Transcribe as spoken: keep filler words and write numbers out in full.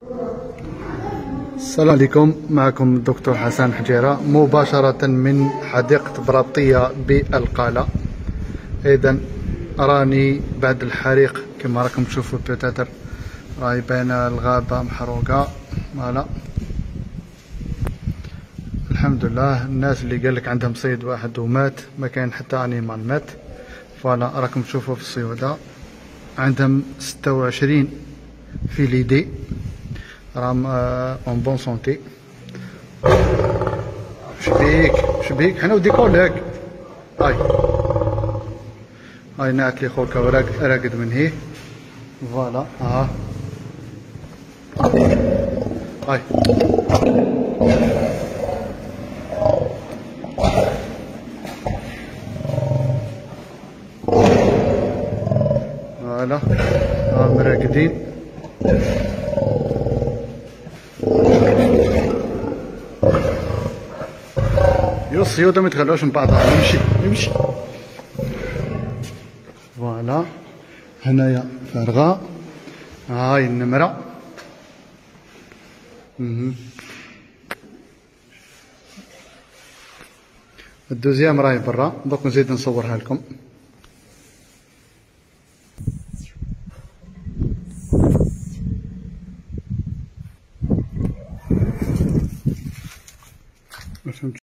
السلام عليكم، معكم الدكتور حسن حجيرة مباشرة من حديقة برابطية بالقالة. إذا راني بعد الحريق كما راكم تشوفوا بيتاتر راهي باينة الغابة محروقة. فوالا الحمد لله. الناس اللي قالك عندهم صيد واحد ومات، ما كاين حتى انيمال مات. فوالا راكم تشوفوا في الصيودة عندهم ستة وعشرين فيليدي راهم اون بون سونتي. شبيك شبيك حنا ودي كولك هاي هاي ناكلي خوك راقد من هيه. فوالا ها هاي فوالا راهم راقدين. يو الصيودة ما يتخلوش من بعضها. يمشي يمشي. فوالا هنايا فارغة. هاي النمرة. الدوزيام راهي برا، دوك نزيد نصورها لكم.